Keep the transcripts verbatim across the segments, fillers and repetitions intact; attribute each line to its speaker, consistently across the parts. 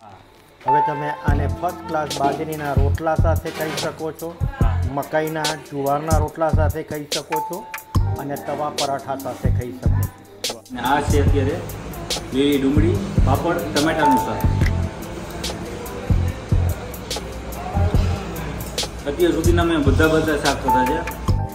Speaker 1: હવે તમે આને ફર્સ્ટ ક્લાસ બાજરીના રોટલા સાથે ખાઈ શકો છો, મકાઈના જુવારના રોટલા સાથે ખાઈ શકો છો અને તવા પરાઠા સાથે ખાઈ શકો છો.
Speaker 2: આ છે અત્યારે લીલી ડુંગળી, પાપડ, ટમેટાનું શાક. અત્યાર સુધીના મેં બધા બધા શાક ખાધા છે.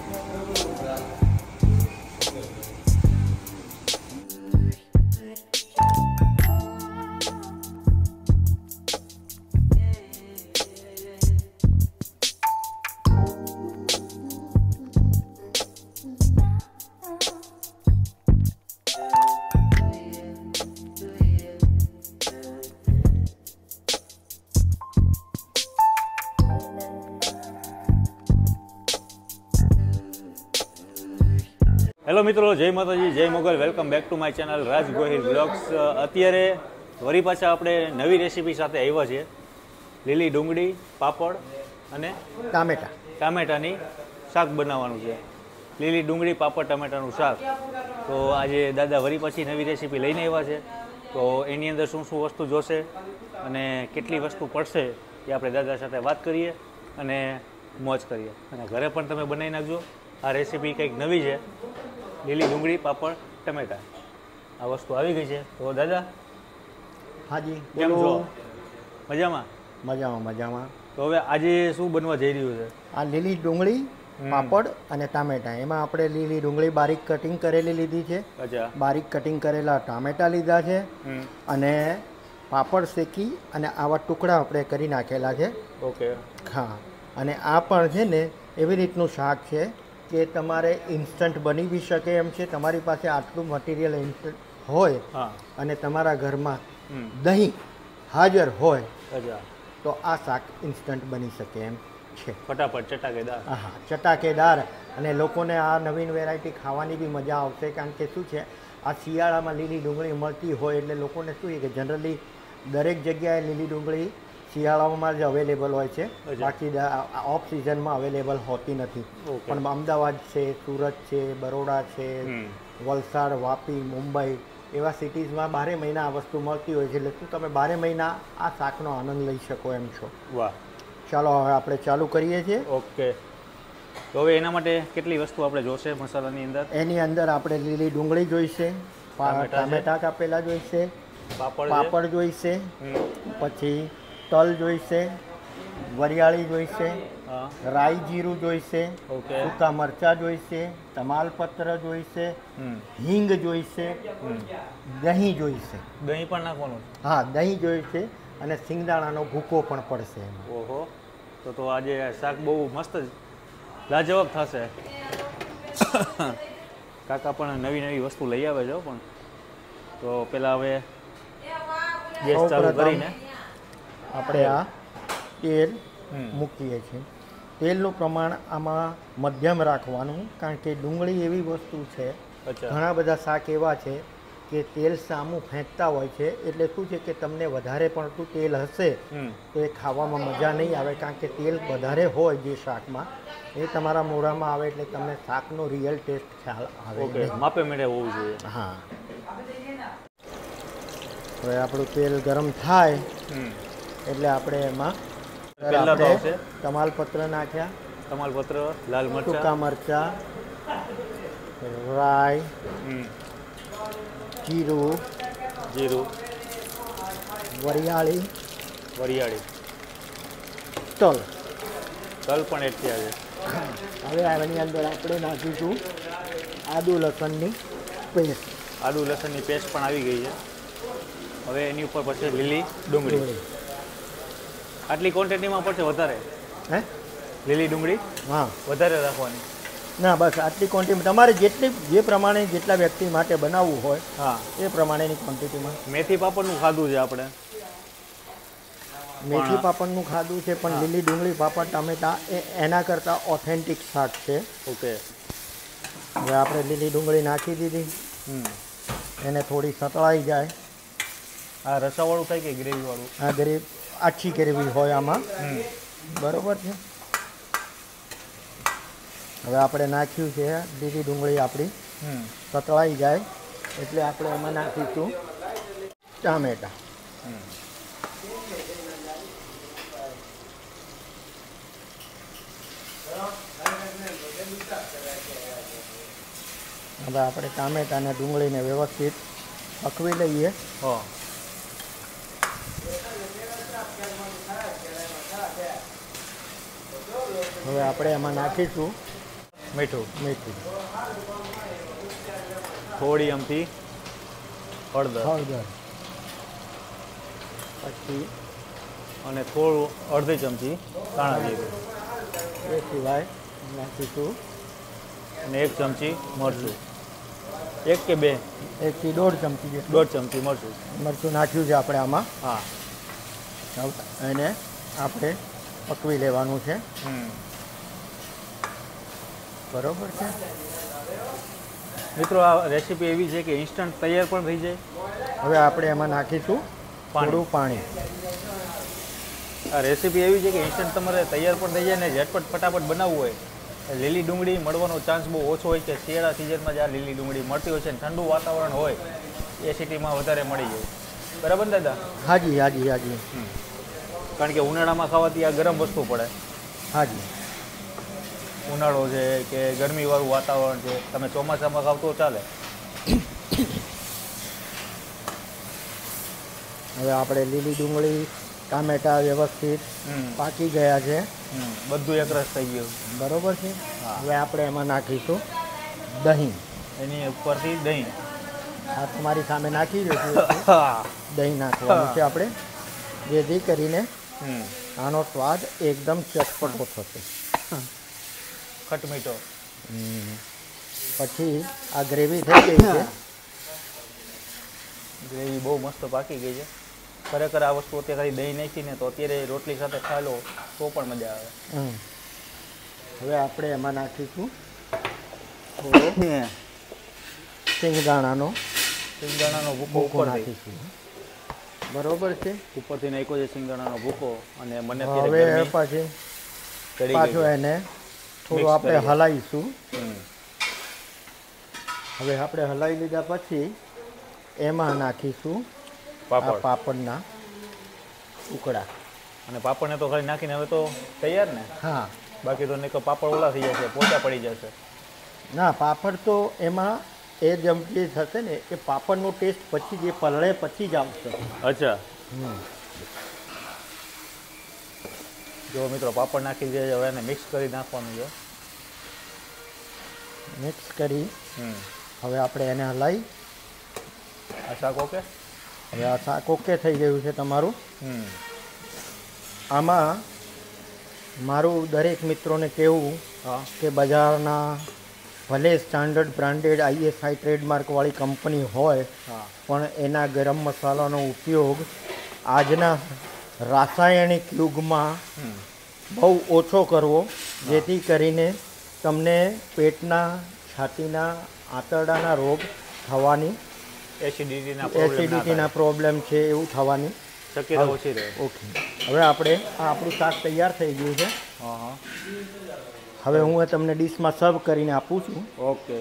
Speaker 2: હેલો મિત્રો, જય માતાજી, જય Mogal. Welcome back to my channel Raj Gohil vlogs. અત્યારે વળી પાછા આપણે નવી રેસીપી સાથે આવ્યા છીએ. લીલી ડુંગળી, પાપડ અને
Speaker 1: ટામેટા
Speaker 2: ટામેટાની શાક બનાવવાનું છે. લીલી ડુંગળી, પાપડ, ટામેટાનું શાક. તો આજે દાદા વળી પાછી નવી રેસીપી લઈને આવ્યા છે. તો એની અંદર શું શું વસ્તુ જોશે અને કેટલી વસ્તુ પડશે એ આપણે દાદા સાથે વાત કરીએ અને મોજ કરીએ. અને ઘરે પણ તમે બનાવી નાખજો. આ રેસીપી કંઈક નવી છે. લીલી ડુંગળી, પાપડ, ટમેટા આ વસ્તુ આવી ગઈ છે. તો દાદા
Speaker 1: હાજી
Speaker 2: કેમ છો? મજામાં
Speaker 1: મજામાં મજામાં.
Speaker 2: તો હવે આજે શું બનવા જઈ રહ્યું છે?
Speaker 1: આ લીલી ડુંગળી, પાપડ અને ટામેટા. એમાં આપણે લીલી ડુંગળી બારીક કટિંગ કરેલી લીધી છે,
Speaker 2: અચ્છા,
Speaker 1: બારીક કટિંગ કરેલા ટામેટા લીધા છે અને પાપડ શેકી અને આવા ટુકડા આપણે કરી નાખેલા છે.
Speaker 2: ઓકે.
Speaker 1: હા, અને આ પણ છે ને એવી રીતનું શાક છે કે તમારે ઇન્સ્ટન્ટ બની બી શકે એમ છે. તમારી પાસે આટલું મટીરિયલ ઇન્સ્ટન્ટ હોય અને તમારા ઘરમાં દહીં હાજર હોય તો આ શાક ઇન્સ્ટન્ટ બની શકે એમ છે.
Speaker 2: ફટાફટ ચટાકેદાર.
Speaker 1: હા, ચટાકેદાર. અને લોકોને આ નવીન વેરાયટી ખાવાની બી મજા આવશે. કારણ કે શું છે, આ શિયાળામાં લીલી ડુંગળી મળતી હોય એટલે લોકોને શું છે કે જનરલી દરેક જગ્યાએ લીલી ડુંગળી શિયાળામાં જ અવેલેબલ હોય છે, બાકી ઓફ સિઝનમાં અવેલેબલ હોતી નથી. પણ અમદાવાદ છે, સુરત છે, બરોડા છે, વલસાડ, વાપી, મુંબઈ એવા સિટીઝમાં બારે મહિના આ વસ્તુ મળતી હોય છે. એટલે શું તમે બારે મહિના આ શાકનો આનંદ લઈ શકો એમ છો.
Speaker 2: વાહ.
Speaker 1: ચાલો હવે આપણે ચાલુ કરીએ છીએ.
Speaker 2: ઓકે. તો હવે એના માટે કેટલી વસ્તુ આપણે જોશે મસાલાની અંદર?
Speaker 1: એની અંદર આપણે લીલી ડુંગળી જોઈશે, ટામેટા કાપેલા જોઈશે,
Speaker 2: પાપડ
Speaker 1: પાપડ જોઈશે, પછી તલ જોઈશે, વરિયાળી જોઈશે, રાઈ જીરું જોઈશે, સૂકા મરચાં જોઈશે, તમાલપત્ર જોઈશે, હિંગ જોઈશે, દહીં જોઈશે.
Speaker 2: દહીં પણ નાખવાનું?
Speaker 1: હા, દહીં જોઈશે અને સિંગદાણાનો ભૂકો પણ પડશે.
Speaker 2: ઓહો, તો તો આજે શાક બહુ મસ્ત લાજવાબ થશે. કાકા પણ નવી નવી વસ્તુ લઈ આવે છે. પણ તો પેલા હવે ગેસ ચાલુ કરીને
Speaker 1: આપણે આ તેલ મૂકીએ છીએ. તેલનું પ્રમાણ આમાં મધ્યમ રાખવાનું, કારણ કે ડુંગળી એવી વસ્તુ છે, ઘણા બધા શાક એવા છે કે તેલ સામું ફેંકતા હોય છે. એટલે શું છે કે તમને વધારે પડતું તેલ હશે તો એ ખાવામાં મજા નહીં આવે. કારણ કે તેલ વધારે હોય જે શાકમાં એ તમારા મોઢામાં આવે એટલે તમને શાકનો રિયલ ટેસ્ટ ખ્યાલ આવે.
Speaker 2: માપે મેળે હોવું જોઈએ.
Speaker 1: હા. હવે આપણું તેલ ગરમ થાય એટલે આપણે એમાં તમાલપત્ર નાખ્યા,
Speaker 2: તમાલપત્ર, લાલ મરચાં,
Speaker 1: સૂકા મરચાં, રાઈ, જીરું,
Speaker 2: જીરું,
Speaker 1: વરિયાળી,
Speaker 2: વરિયાળી,
Speaker 1: તલ.
Speaker 2: તલ પણ એડ થયા છે.
Speaker 1: હવે આની અંદર આપણે નાખીશું આદુ લસણની પેસ્ટ.
Speaker 2: આદુ લસણની પેસ્ટ પણ આવી ગઈ છે. હવે એની ઉપર પછી લીલી ડુંગળી. આટલી ક્વોન્ટિટીમાં પડશે વધારે? હે, લીલી ડુંગળી? હા, વધારે રાખવાની?
Speaker 1: ના, બસ આટલી ક્વોન્ટિટી તમારે જેટલી જે પ્રમાણે જેટલા વ્યક્તિ માટે બનાવવું હોય હા એ પ્રમાણેની ક્વોન્ટિટીમાં.
Speaker 2: મેથી પાપડનું ખાધું છે આપણે.
Speaker 1: મેથી પાપડનું ખાધું છે, પણ લીલી ડુંગળી, પાપડ, ટામેટા એ એના કરતાં ઓથેન્ટિક શાક છે.
Speaker 2: ઓકે.
Speaker 1: હવે આપણે લીલી ડુંગળી નાખી દીધી, એને થોડી સતળાઈ જાય.
Speaker 2: આ રસાવાળું થાય કે ગ્રેવીવાળું?
Speaker 1: આ ગ્રેવી આછી ગ્રેવી હોય આમાં. બરોબર છે. હવે આપણે નાખ્યું છે લીલી ડુંગળી આપણી સતળાઈ જાય એટલે આપણે એમાં નાખીશું ટામેટા. હવે આપણે ટામેટા અને ડુંગળીને વ્યવસ્થિત પકવી લઈએ.
Speaker 2: હા
Speaker 1: હવે આપણે એમાં નાખીશું
Speaker 2: મીઠું,
Speaker 1: મીઠું,
Speaker 2: થોડી અમથી હળદર
Speaker 1: હળદર, પછી
Speaker 2: અને થોડું અડધી ચમચી ધાણા જીરું
Speaker 1: એ સિવાય નાખીશું
Speaker 2: અને એક ચમચી મરચું, એક કે બે
Speaker 1: એકથી દોઢ ચમચી જેટલું
Speaker 2: દોઢ ચમચી મરચું
Speaker 1: મરચું નાખ્યું છે આપણે આમાં.
Speaker 2: હા
Speaker 1: હવે એને આપણે પકવી લેવાનું છે.
Speaker 2: હમ
Speaker 1: બરોબર છે
Speaker 2: મિત્રો, આ રેસીપી એવી છે કે ઇન્સ્ટન્ટ તૈયાર પણ થઈ જાય.
Speaker 1: હવે આપણે એમાં નાખીશું થોડું પાણી.
Speaker 2: આ રેસીપી એવી છે કે ઇન્સ્ટન્ટ તમારે તૈયાર પણ થઈ જાય ને ઝટપટ ફટાફટ બનાવવું હોય. લીલી ડુંગળી મળવાનો ચાન્સ બહુ ઓછો હોય છે. શિયાળા સિઝનમાં જ આ લીલી ડુંગળી મળતી હોય છે અને ઠંડુ વાતાવરણ હોય એ સિટીમાં વધારે મળી જાય. બરાબર ને દાદા?
Speaker 1: હાજી હાજી હાજી
Speaker 2: કારણ કે ઉનાળામાં ખાવાથી આ ગરમ વસ્તુ પડે.
Speaker 1: હાજી
Speaker 2: ઉનાળો છે કે ગરમીવાળું વાતાવરણ છે, તમે ચોમાસામાં ખાવ તો ચાલે.
Speaker 1: હવે આપણે લીલી ડુંગળી ટામેટા વ્યવસ્થિત પાકી ગયા છે.
Speaker 2: બધું એકરસ થઈ ગયું.
Speaker 1: બરોબર છે.
Speaker 2: હા.
Speaker 1: હવે આપણે એમાં નાખીશું દહીં.
Speaker 2: એની ઉપરથી દહીં.
Speaker 1: આ તમારી સામે નાખી દઈશું.
Speaker 2: હા
Speaker 1: દહીં નાખવાનું છે આપણે, જેથી કરીને
Speaker 2: હમ
Speaker 1: આનો સ્વાદ એકદમ ચટપટો થશે.
Speaker 2: ખટમીઠો.
Speaker 1: પછી આ ગ્રેવી થઈ ગઈ છે.
Speaker 2: ગ્રેવી બહુ મસ્ત પાકી ગઈ છે. ખરેખર આ વસ્તુ અત્યારે ખાલી દહીં નાખીને તો અત્યારે રોટલી સાથે ખાઈ લો તો પણ મજા આવે.
Speaker 1: હમ. હવે આપણે એમાં નાખીશું થોડો સિંગદાણાનો
Speaker 2: સિંગદાણાનો ભૂકો
Speaker 1: ભૂકો
Speaker 2: ઉપર
Speaker 1: નાખીશું. બરોબર છે.
Speaker 2: ઉપરથી નાખ્યો છે સિંગદાણાનો ભૂકો અને મને
Speaker 1: હવે
Speaker 2: અત્યારે
Speaker 1: પછી
Speaker 2: ચડી
Speaker 1: પાછું
Speaker 2: ગઈ.
Speaker 1: એને થોડું
Speaker 2: Mix
Speaker 1: આપણે
Speaker 2: કરી.
Speaker 1: હલાવીશું.
Speaker 2: હમ.
Speaker 1: હવે આપણે હલાવી લીધા પછી એમાં નાખીશું આ
Speaker 2: પાપડ
Speaker 1: પાપડના ટુકડા.
Speaker 2: અને પાપડને તો ખાલી નાખીને હવે તો તૈયાર ને.
Speaker 1: હા,
Speaker 2: બાકી તો નહીં તો પાપડ ઓલા થઈ જશે, પોચા પડી જશે.
Speaker 1: ના પાપડ તો એમાં એ જેમ જે થશે ને એ પાપડનો ટેસ્ટ પછી જે પલળે પછી જ આવશે.
Speaker 2: અચ્છા,
Speaker 1: હમ.
Speaker 2: જો મિત્રો પાપડ નાખી દે હવે એને મિક્સ કરી નાખવાનું છે.
Speaker 1: મિક્સ કરી
Speaker 2: હમ
Speaker 1: હવે આપણે એને હલાવી.
Speaker 2: આ શાક ઓકે.
Speaker 1: હવે આ શાક ઓકે થઈ ગયું છે તમારું.
Speaker 2: હમ
Speaker 1: આમાં મારું દરેક મિત્રોને કહેવું
Speaker 2: હા
Speaker 1: કે બજારના ભલે સ્ટાન્ડર્ડ બ્રાન્ડેડ આઈએસઆઈ ટ્રેડમાર્કવાળી કંપની હોય
Speaker 2: હા
Speaker 1: પણ એના ગરમ મસાલાનો ઉપયોગ આજના રાસાયણિક યુગમાં
Speaker 2: હમ
Speaker 1: બહુ ઓછો કરવો, જેથી કરીને તમને પેટના છાતીના આંતરડાના રોગ થવાની,
Speaker 2: એસિડિટીના પ્રોબ્લેમ
Speaker 1: એસિડિટીના પ્રોબ્લેમ છે એવું થવાની
Speaker 2: શક્યતા ઓછી રહે.
Speaker 1: ઓકે. હવે આપણે આ આપણું શાક તૈયાર થઈ ગયું છે.
Speaker 2: હા હા
Speaker 1: હવે હું એ તમને ડીશમાં સર્વ કરીને આપું છું.
Speaker 2: ઓકે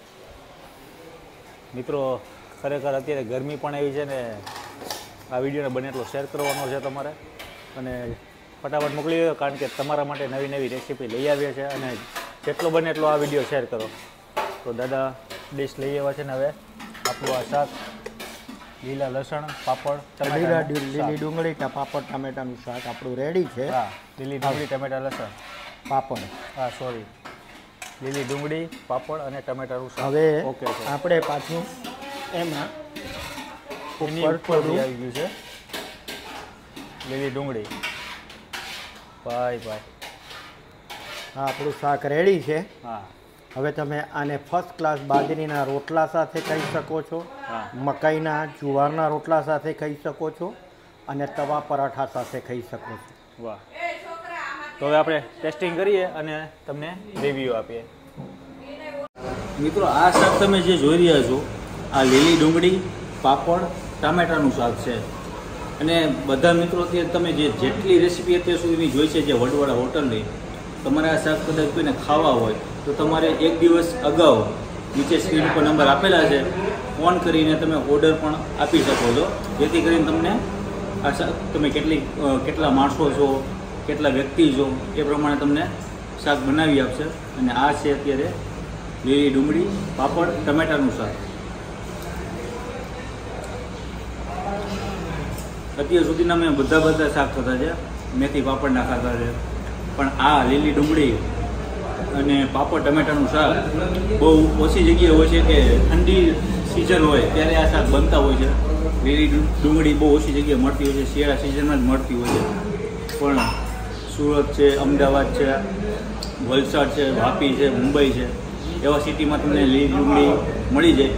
Speaker 2: મિત્રો, ખરેખર અત્યારે ગરમી પણ એવી છે ને આ વિડીયોને બને એટલો શેર કરવાનો છે તમારે અને ફટાફટ મોકલી દો, કારણ કે તમારા માટે નવી નવી રેસીપી લઈ આવીએ છીએ અને જેટલો બને એટલો આ વિડીયો શેર કરો. તો દાદા ડીશ લઈ આવ્યા છે ને હવે આપણું આ શાક લીલા લસણ પાપડ
Speaker 1: લીલા
Speaker 2: ટમેટાનું
Speaker 1: લીલી
Speaker 2: શાક.
Speaker 1: ડુંગળી ટા- પાપડ ટામેટાનું શાક આપણું રેડી છે.
Speaker 2: હા, લીલી ડુંગળી ટમેટા લસણ
Speaker 1: પાપડ.
Speaker 2: હા સોરી લીલી ડુંગળી પાપડ અને ટમેટાનું શાક.
Speaker 1: હવે
Speaker 2: ઓકે છે.
Speaker 1: આપણે પાછું એમાં
Speaker 2: એની
Speaker 1: ઉપર
Speaker 2: ઉપરથી
Speaker 1: થોડું
Speaker 2: આવી ગયું છે લીલી ડુંગળી. ભાઈ ભાઈ
Speaker 1: આ આપણું શાક રેડી છે.
Speaker 2: હા
Speaker 1: હવે તમે આને ફર્સ્ટ ક્લાસ બાજરીના રોટલા સાથે ખાઈ શકો છો,
Speaker 2: હા
Speaker 1: મકાઈના જુવારના રોટલા સાથે ખાઈ શકો છો અને તવા પરાઠા સાથે ખાઈ શકો છો.
Speaker 2: વાહ. તો હવે આપણે ટેસ્ટિંગ કરીએ અને તમને રિવ્યૂ આપીએ. મિત્રો, આ શાક તમે જે જોઈ રહ્યા છો આ લીલી ડુંગળી પાપડ ટામેટાનું શાક છે અને બધા મિત્રો અત્યારે તમે જે જેટલી રેસીપી અત્યાર સુધીની જોઈ છે જે વડવાળા હોટલની, તમારે આ શાક કદાચ કોઈને ખાવા હોય તો તમારે એક દિવસ અગાઉ નીચે સ્ક્રીન ઉપર નંબર આપેલા છે, ફોન કરીને તમે ઓર્ડર પણ આપી શકો છો, જેથી કરીને તમને આ શાક તમે કેટલી અ, કેટલા માણસો છો કેટલા વ્યક્તિ છો એ પ્રમાણે તમને શાક બનાવી આપશે. અને આ છે અત્યારે લીલી ડુંગળી પાપડ ટમેટાનું શાક. અત્યાર સુધીના મેં બધા બધા શાક ખાતા છે, મેથી પાપડના ખાતા છે, પણ આ લીલી ડુંગળી અને પાપડ ટમેટાનું શાક બહુ ઓછી જગ્યાએ હોય છે કે ઠંડી સિઝન હોય ત્યારે આ શાક બનતા હોય છે. લીલી ડુંગળી બહુ ઓછી જગ્યાએ મળતી હોય છે, શિયાળા સિઝનમાં જ મળતી હોય છે. પણ સુરત છે, અમદાવાદ છે, વલસાડ છે, વાપી છે, મુંબઈ છે, એવા સિટીમાં તમને લીલી ડુંગળી મળી જાય.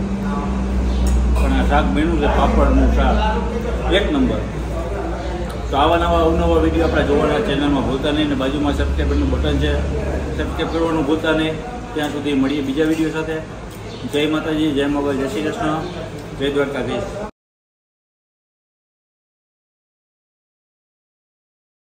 Speaker 2: પણ આ શાક બન્યું છે પાપડનું શાક એક નંબર. તો આવા નવા અવનવા વિડીયો આપણા જોવાના ચેનલમાં ભૂલતા નહીં, અને બાજુમાં સબસ્ક્રાઈબરનું બટન છે, સબસ્ક્રાઈબ કરવાનું ભૂલતા નહીં. ત્યાં સુધી મળીએ બીજા વિડીયો સાથે. જય માતાજી, જય મોગલ, જય શ્રી કૃષ્ણ, જય દ્વારકાધીશ.